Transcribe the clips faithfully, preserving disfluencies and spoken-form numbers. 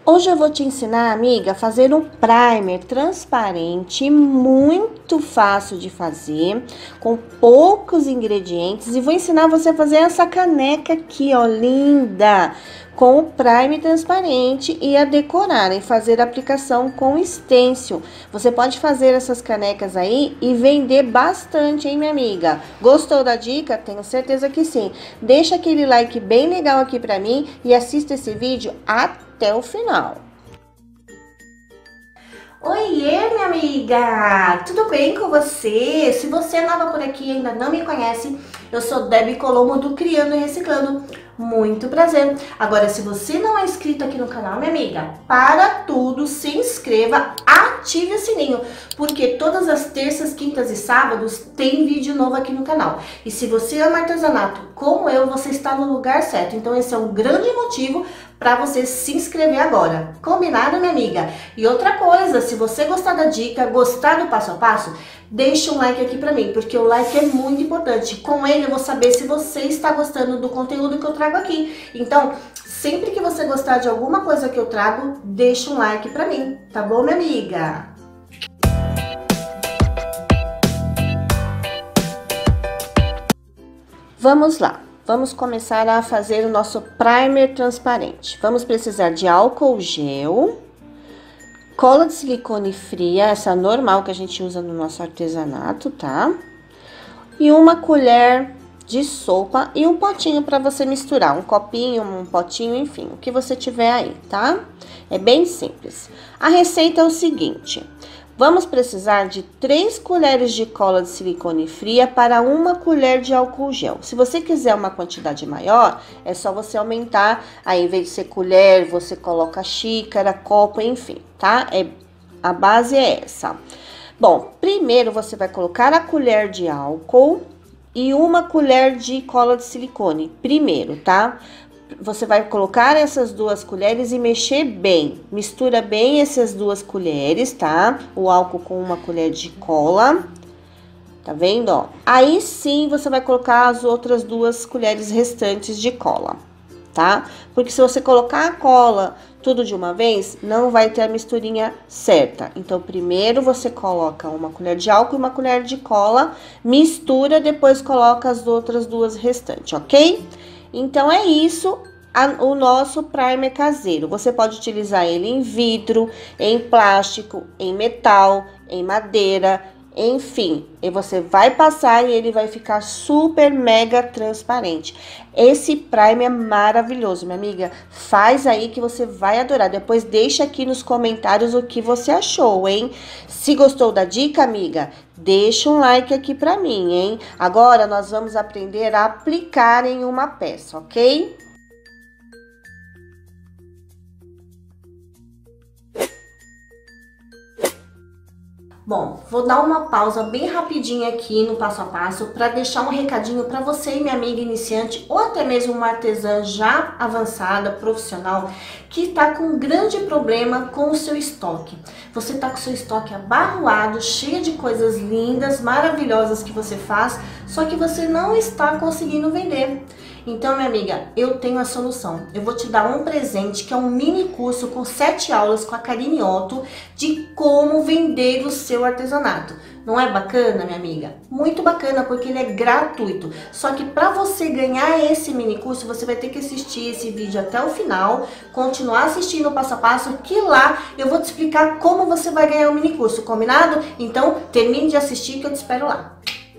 Hoje eu vou te ensinar, amiga, a fazer um primer transparente, muito fácil de fazer, com poucos ingredientes. E vou ensinar você a fazer essa caneca aqui, ó, linda, com o primer transparente e a decorar e fazer a aplicação com stencil. Você pode fazer essas canecas aí e vender bastante, hein, minha amiga? Gostou da dica? Tenho certeza que sim. Deixa aquele like bem legal aqui pra mim e assista esse vídeo até até o final. Oiê, minha amiga! Tudo bem com você? Se você é nova por aqui e ainda não me conhece, eu sou Debbie Colombo do Criando e Reciclando. Muito prazer! Agora, se você não é inscrito aqui no canal, minha amiga, para tudo, se inscreva, ative o sininho, porque todas as terças, quintas e sábados tem vídeo novo aqui no canal. E se você ama artesanato como eu, você está no lugar certo. Então esse é um grande motivo para você se inscrever agora. Combinado, minha amiga? E outra coisa, se você gostar da dica, gostar do passo a passo, deixa um like aqui pra mim, porque o like é muito importante. Com ele eu vou saber se você está gostando do conteúdo que eu trago aqui. Então, sempre que você gostar de alguma coisa que eu trago, deixa um like pra mim, tá bom, minha amiga? Vamos lá. Vamos começar a fazer o nosso primer transparente. Vamos precisar de álcool gel, cola de silicone fria, essa normal que a gente usa no nosso artesanato, tá? E uma colher de sopa e um potinho para você misturar, um copinho, um potinho, enfim, o que você tiver aí, tá? É bem simples. A receita é o seguinte: vamos precisar de três colheres de cola de silicone fria para uma colher de álcool gel. Se você quiser uma quantidade maior, é só você aumentar. Aí, em vez de ser colher, você coloca xícara, copo, enfim, tá? É, a base é essa. Bom, primeiro você vai colocar a colher de álcool e uma colher de cola de silicone. Primeiro, tá? Você vai colocar essas duas colheres e mexer bem. Mistura bem essas duas colheres, tá? O álcool com uma colher de cola. Tá vendo, ó? Aí sim você vai colocar as outras duas colheres restantes de cola, tá? Porque se você colocar a cola tudo de uma vez, não vai ter a misturinha certa. Então, primeiro você coloca uma colher de álcool e uma colher de cola, mistura, depois coloca as outras duas restantes, ok? Então, é isso, a, o nosso primer caseiro. Você pode utilizar ele em vidro, em plástico, em metal, em madeira, enfim. E você vai passar e ele vai ficar super mega transparente. Esse primer é maravilhoso, minha amiga. Faz aí que você vai adorar. Depois deixa aqui nos comentários o que você achou, hein? Se gostou da dica, amiga, deixa um like aqui pra mim, hein? Agora nós vamos aprender a aplicar em uma peça, ok? Bom, vou dar uma pausa bem rapidinho aqui no passo a passo para deixar um recadinho para você, minha amiga iniciante, ou até mesmo uma artesã já avançada, profissional, que está com um grande problema com o seu estoque. Você está com o seu estoque abarroado, cheio de coisas lindas, maravilhosas que você faz, só que você não está conseguindo vender. Então, minha amiga, eu tenho a solução. Eu vou te dar um presente que é um mini curso com sete aulas com a Karine Otto de como vender o seu artesanato. Não é bacana, minha amiga? Muito bacana, porque ele é gratuito. Só que para você ganhar esse mini curso, você vai ter que assistir esse vídeo até o final, continuar assistindo o passo a passo, que lá eu vou te explicar como você vai ganhar o mini curso, combinado? Então, termine de assistir que eu te espero lá.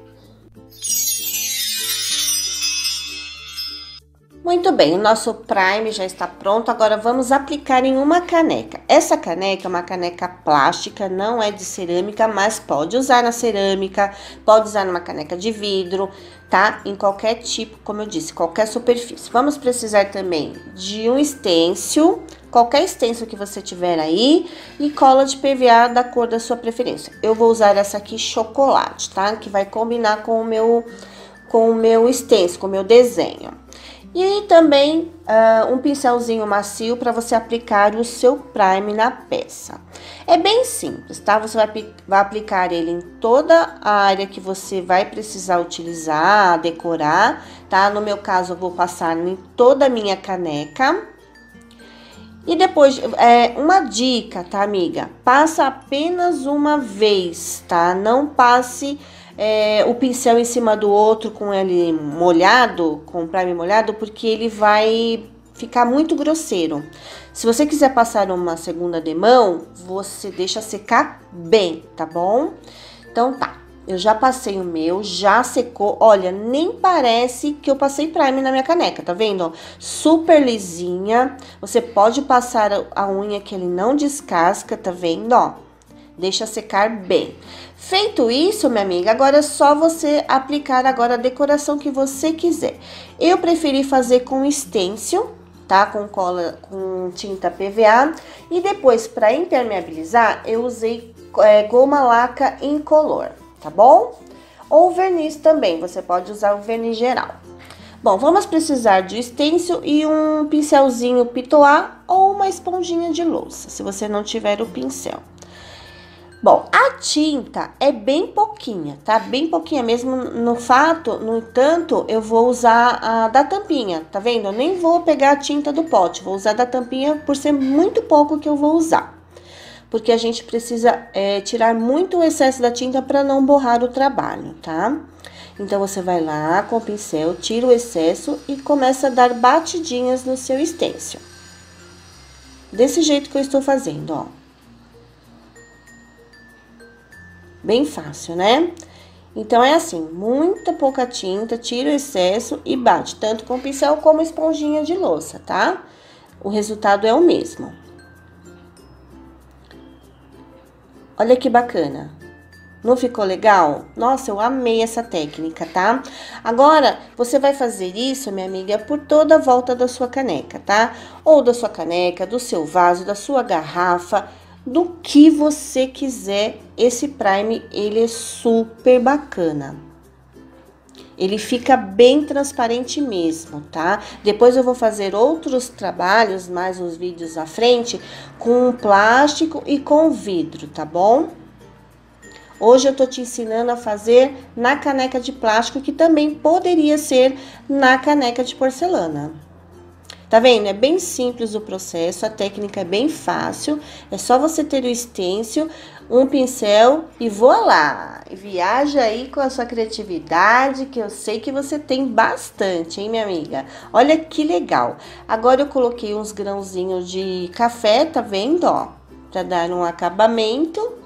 Muito bem, o nosso primer já está pronto, agora vamos aplicar em uma caneca. Essa caneca é uma caneca plástica, não é de cerâmica, mas pode usar na cerâmica, pode usar numa caneca de vidro, tá? Em qualquer tipo, como eu disse, qualquer superfície. Vamos precisar também de um stencil, qualquer stencil que você tiver aí, e cola de P V A da cor da sua preferência. Eu vou usar essa aqui chocolate, tá? Que vai combinar com o meu, com o meu stencil, com o meu desenho. E também uh, um pincelzinho macio para você aplicar o seu primer na peça. É bem simples, tá? Você vai, vai aplicar ele em toda a área que você vai precisar utilizar, decorar, tá? No meu caso, eu vou passar em toda a minha caneca. E depois, é, uma dica, tá, amiga? Passa apenas uma vez, tá? Não passe é, o pincel em cima do outro com ele molhado, com o primer molhado, porque ele vai ficar muito grosseiro. Se você quiser passar uma segunda demão, você deixa secar bem, tá bom? Então tá. Eu já passei o meu, já secou. Olha, nem parece que eu passei primer na minha caneca, tá vendo? Super lisinha. Você pode passar a unha que ele não descasca, tá vendo? Ó, deixa secar bem. Feito isso, minha amiga, agora é só você aplicar agora a decoração que você quiser. Eu preferi fazer com stencil, tá? Com cola, com tinta P V A. E depois, para impermeabilizar, eu usei é, goma laca incolor. Tá bom? Ou verniz também, você pode usar o verniz geral. Bom, vamos precisar de stencil e um pincelzinho pitois ou uma esponjinha de louça, se você não tiver o pincel. Bom, a tinta é bem pouquinha, tá? Bem pouquinha mesmo, no fato, no entanto, eu vou usar a da tampinha, tá vendo? Eu nem vou pegar a tinta do pote, vou usar da tampinha por ser muito pouco que eu vou usar. Porque a gente precisa é, tirar muito o excesso da tinta para não borrar o trabalho, tá? Então, você vai lá com o pincel, tira o excesso e começa a dar batidinhas no seu stencil. Desse jeito que eu estou fazendo, ó. Bem fácil, né? Então, é assim, muita pouca tinta, tira o excesso e bate, tanto com o pincel como esponjinha de louça, tá? O resultado é o mesmo. Olha que bacana. Não ficou legal? Nossa, eu amei essa técnica, tá? Agora, você vai fazer isso, minha amiga, por toda a volta da sua caneca, tá? Ou da sua caneca, do seu vaso, da sua garrafa, do que você quiser. Esse primer, ele é super bacana. Ele fica bem transparente mesmo, tá? Depois eu vou fazer outros trabalhos, mais uns vídeos à frente, com plástico e com vidro, tá bom? Hoje eu tô te ensinando a fazer na caneca de plástico, que também poderia ser na caneca de porcelana. Tá vendo? É bem simples o processo, a técnica é bem fácil. É só você ter o stencil, um pincel e voa lá. Viaja aí com a sua criatividade, que eu sei que você tem bastante, hein, minha amiga? Olha que legal. Agora eu coloquei uns grãozinhos de café, tá vendo, ó? Pra dar um acabamento.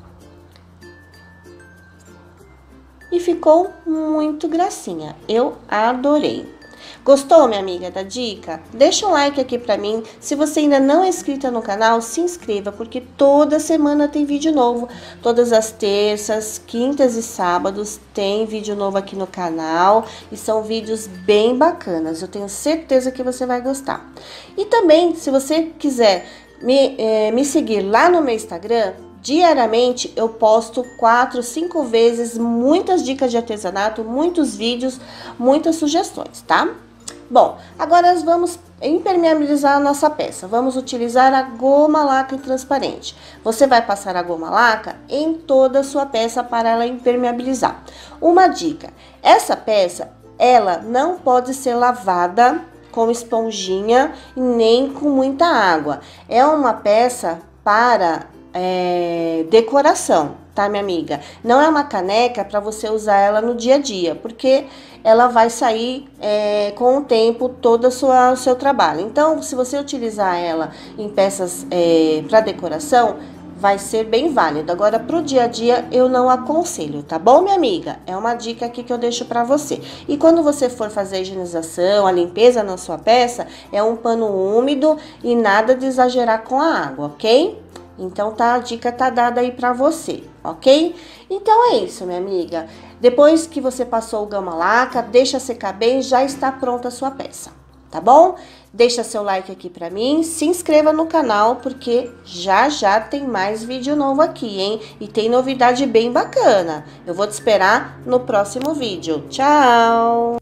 E ficou muito gracinha. Eu adorei. Gostou, minha amiga, da dica? Deixa um like aqui pra mim. Se você ainda não é inscrita no canal, se inscreva, porque toda semana tem vídeo novo. Todas as terças, quintas e sábados tem vídeo novo aqui no canal. E são vídeos bem bacanas. Eu tenho certeza que você vai gostar. E também, se você quiser me, é, me seguir lá no meu Instagram, diariamente eu posto quatro, cinco vezes muitas dicas de artesanato, muitos vídeos, muitas sugestões, tá? Bom, agora nós vamos impermeabilizar a nossa peça. Vamos utilizar a goma laca transparente. Você vai passar a goma laca em toda a sua peça para ela impermeabilizar. Uma dica, essa peça, ela não pode ser lavada com esponjinha e nem com muita água. É uma peça para é, decoração, tá, minha amiga? Não é uma caneca para você usar ela no dia a dia, porque ela vai sair é, com o tempo todo a sua, o seu trabalho. Então, se você utilizar ela em peças é, para decoração, vai ser bem válido. Agora, pro dia a dia, eu não aconselho, tá bom, minha amiga? É uma dica aqui que eu deixo pra você. E quando você for fazer a higienização, a limpeza na sua peça, é um pano úmido e nada de exagerar com a água, ok? Então, tá, a dica tá dada aí pra você, ok? Então, é isso, minha amiga. Depois que você passou o gama laca, deixa secar bem, já está pronta a sua peça, tá bom? Deixa seu like aqui pra mim, se inscreva no canal, porque já já tem mais vídeo novo aqui, hein? E tem novidade bem bacana. Eu vou te esperar no próximo vídeo. Tchau!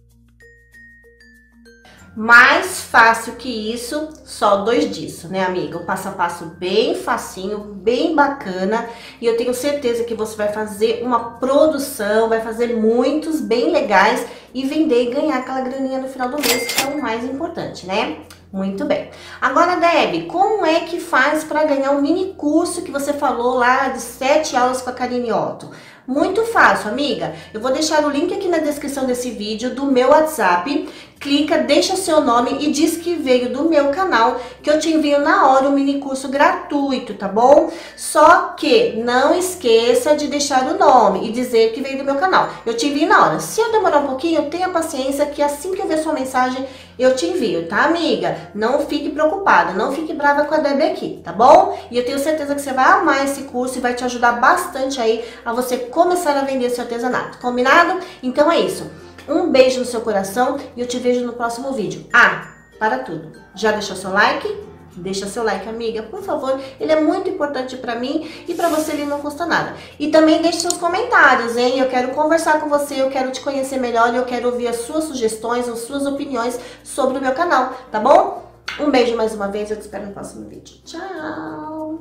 Mais fácil que isso, só dois disso, né, amiga? O passo a passo bem facinho, bem bacana. E eu tenho certeza que você vai fazer uma produção, vai fazer muitos bem legais e vender e ganhar aquela graninha no final do mês, que é o mais importante, né? Muito bem. Agora, Deb, como é que faz para ganhar um mini curso que você falou lá de sete aulas com a Karine Otto? Muito fácil, amiga. Eu vou deixar o link aqui na descrição desse vídeo do meu WhatsApp. Clica, deixa seu nome e diz que veio do meu canal, que eu te envio na hora um mini curso gratuito, tá bom? Só que não esqueça de deixar o nome e dizer que veio do meu canal. Eu te envio na hora. Se eu demorar um pouquinho, tenha paciência que assim que eu ver sua mensagem, eu te envio, tá, amiga? Não fique preocupada, não fique brava com a Deb aqui, tá bom? E eu tenho certeza que você vai amar esse curso e vai te ajudar bastante aí a você começar a vender seu artesanato. Combinado? Então é isso. Um beijo no seu coração e eu te vejo no próximo vídeo. Ah, para tudo. Já deixou seu like? Deixa seu like, amiga, por favor. Ele é muito importante para mim e para você ele não custa nada. E também deixe seus comentários, hein? Eu quero conversar com você, eu quero te conhecer melhor e eu quero ouvir as suas sugestões, as suas opiniões sobre o meu canal, tá bom? Um beijo mais uma vez, eu te espero no próximo vídeo. Tchau!